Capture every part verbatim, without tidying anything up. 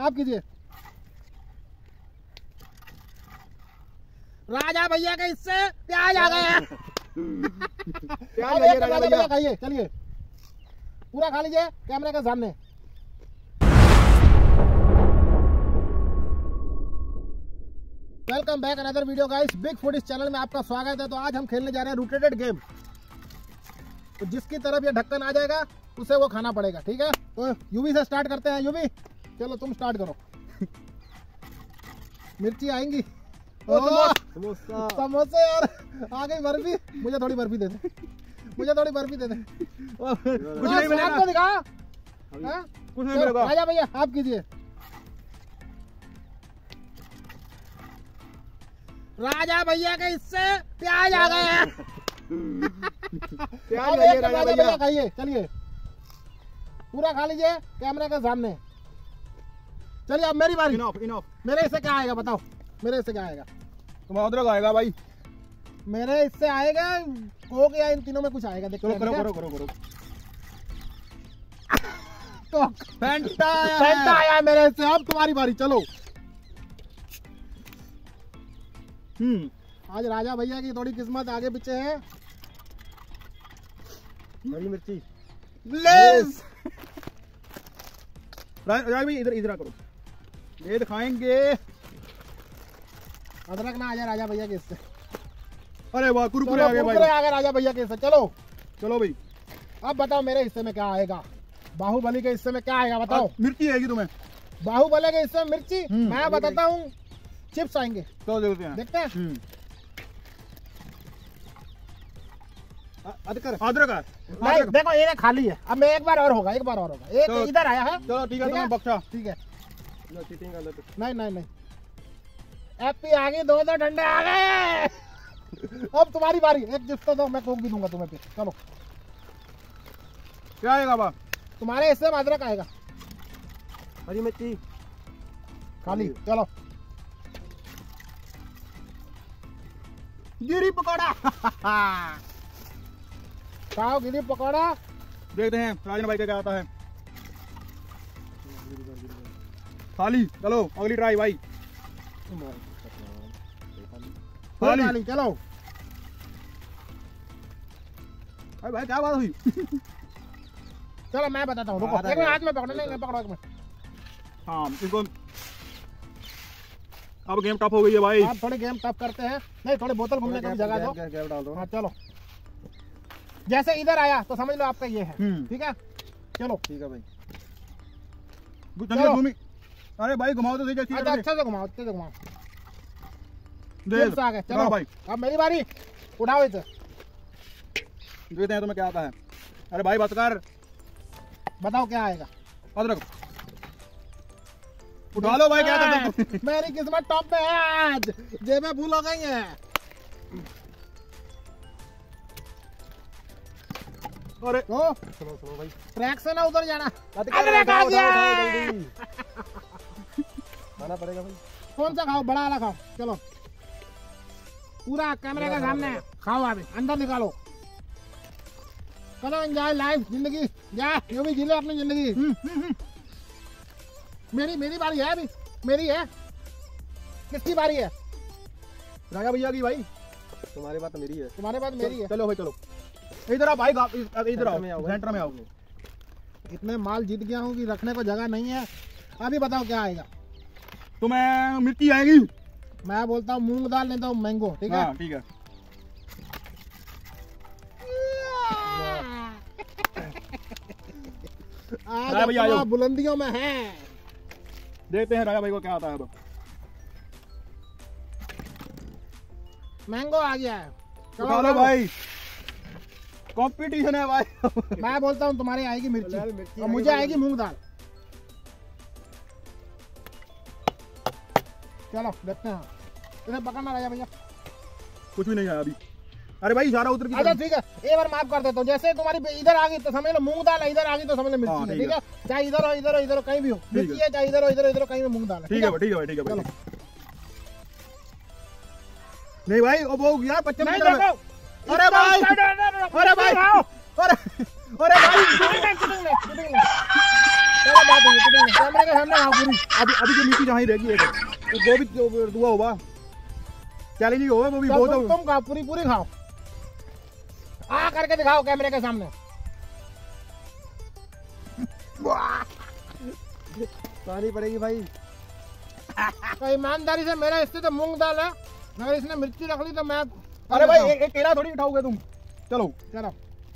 आप कीजिए। राजा भैया के इससे प्याज आ गए। राजा भैया खाइए, चलिए पूरा खा लीजिए कैमरे के सामने। Welcome back another video guys, big food इस चैनल में आपका स्वागत है। तो आज हम खेलने जा रहे हैं रोटेटेड गेम। तो जिसकी तरफ ये ढक्कन आ जाएगा उसे वो खाना पड़ेगा, ठीक है। तो यूवी से स्टार्ट करते हैं। यूवी चलो तुम स्टार्ट करो। मिर्ची आएंगी। समोसा समोसे और आ गई बर्फी। मुझे थोड़ी बर्फी दे दे, मुझे थोड़ी बर्फी दे दे। कुछ नहीं मिलेगा, आपको दिखा कुछ नहीं मिलेगा। राजा भैया आप कीजिए। राजा भैया के इससे प्याज आ गए। प्याज राजा भैया खाइए, चलिए पूरा खा लीजिए कैमरे के सामने। चलिए अब मेरी बारी। Enough, enough. मेरे इससे क्या आएगा बताओ, मेरे इससे क्या आएगा? तुम्हारा अदरक आएगा भाई। मेरे इससे आएगा कोक या इन तीनों में कुछ आएगा। देखो करो करो करो करो। तो फैंटा फैंटा आया मेरे इससे। अब तुम्हारी बारी, चलो। हम्म आज राजा भैया की थोड़ी किस्मत आगे पीछे है। हरी मिर्ची लेस। राजा भाई इधर इधर करो, ये दिखाएंगे। अदरक ना आ जाए राजा भैया के इससे। अरे वाह, कुरकुरे आ गए भाई, आ गए राजा भैया के इससे। चलो चलो भाई, अब बताओ मेरे हिस्से में क्या आएगा? बाहुबली के हिस्से में क्या आएगा बताओ? मिर्ची आएगी तुम्हें। बाहुबली के हिस्से में मिर्ची? मैं बताता हूँ, चिप्स आएंगे। तो देखते हैं, देखते हैं। अदरक अदरक नहीं, देखो ये खाली है। अब मैं एक बार और होगा, एक बार और होगा। एक इधर आया है। चलो ठीक है, बख्शा ठीक है। नहीं नहीं नहीं, एपी आ गई, दो दो डंडे आ गए। अब तुम्हारी बारी। एक चिप्स तो दो, मैं कोक भी दूंगा तुम्हें फिर। चलो क्या आएगा बा? तुम्हारे हिस्से में अदरक आएगा। हरी मिर्ची खाली। चलो गिरी पकौड़ा। खाओ गिरी पकौड़ा। देखते हैं राजन भाई का क्या आता है। खाली। चलो अगली ट्राई भाई। खाली चलो। अरे भाई क्या बात हुई? चलो मैं बताता हूँ, रुको एक मिनट, हाथ में पकड़ो। नहीं पकड़ो एक मिनट। हाँ इसको अब गेम टफ हो गई है भाई। आप थोड़ी गेम टफ करते हैं। नहीं थोड़ी बोतल घूमने की जगह दो। गैप डाल दो। हाँ चलो, जैसे इधर आया तो समझ लो आपका ये है, ठीक है। चलो ठीक है भाई। चलो। अरे भाई घुमाओ तो सही। अच्छा अच्छे से घुमाओ, अच्छे से घुमाओ। आ गए। चलो भाई अब मेरी बारी। उठाओ इसे, देखते हैं तुम्हें क्या आता है। अरे भाई बस कर, बताओ क्या आएगा? अदरक उठा लो भाई। क्या करते हो? मेरी किस्मत टॉप पे है आज, जेबें फूल हो गई है। अरे ओ चलो चलो भाई, ट्रैक से ना उधर जाना। अदरक आ गया। खाना पड़ेगा भाई। कौन सा खाओ? बड़ा वाला खाओ। चलो पूरा कैमरे के सामने खाओ। अभी अंदर निकालो, करो एंजॉय लाइफ जिंदगी। जा यूं भी जी लो अपनी जिंदगी। मेरी मेरी बारी है अभी, मेरी है। किसकी बारी है? राजा भैया की भाई। तुम्हारी बात मेरी है। तुम्हारी बात मेरी है। चलो भाई चलो इधर आओ भाई, इधर आओ, सेंटर में आओ। इतने माल जीत गया हूँ कि रखने को जगह नहीं है। अभी बताओ क्या आएगा? तुम्हें मिर्ची आएगी। मैं बोलता हूँ मूंग दाल, नहीं तो मैंगो, ठीक है? ठीक है। आज भैया बुलंदियों में है। देखते हैं राजा भाई को क्या आता है। अब मैंगो आ गया है। उठा लो भाई, कंपटीशन है भाई। मैं बोलता हूँ तुम्हारी आएगी मिर्ची और मुझे आएगी मूंग दाल। चलो देखते हैं। इधर पकड़ना राजा भैया। कुछ भी नहीं है अभी। अरे भाई इशारा उधर की। अच्छा ठीक है, एक बार माफ कर देता हूँ। जैसे तुम्हारी इधर आ गई तो समझ लो मूंग दाल है, इधर आ गई तो समझ लो मिर्ची है, ठीक है? चाहे इधर हो इधर हो इधर हो कहीं भी हो मिर्ची है, चाहे इधर हो इधर हो इधर कहीं भी मूंग दाल है। ठीक है ठीक है ठीक है। चलो नहीं भाई वो गया पच्चीस। अरे भाई अरे भाई अरे अरे भाई चलो बात हुई तो कैमरे के सामने खाओ पूरी। अभी अभी जो नीति जहाँ ही रहेगी एक वो भी दुआ होगा चैलेंज होगा वो भी बहुत। तुम खाओ पूरी पूरी खाओ आ करके दिखाओ कैमरे के सामने। पानी पड़ेगी भाई। तो ईमानदारी से मेरा इससे तो मूंग दाल है, अगर इसने मिर्ची रख ली तो मैं। अरे भाई एक, एक केला थोड़ी उठाओगे तुम। चलो चलो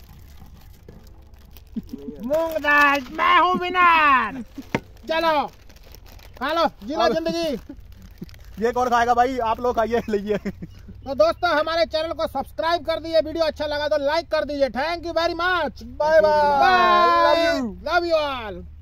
मूंग दाल मैं हूँ विनर। चलो खा लो जी लो जिंदगी। ये कौन खाएगा भाई, आप लोग खाइए लीजिए। तो दोस्तों हमारे चैनल को सब्सक्राइब कर दीजिए, वीडियो अच्छा लगा तो लाइक कर दीजिए। Thank you very much, bye bye, love you all.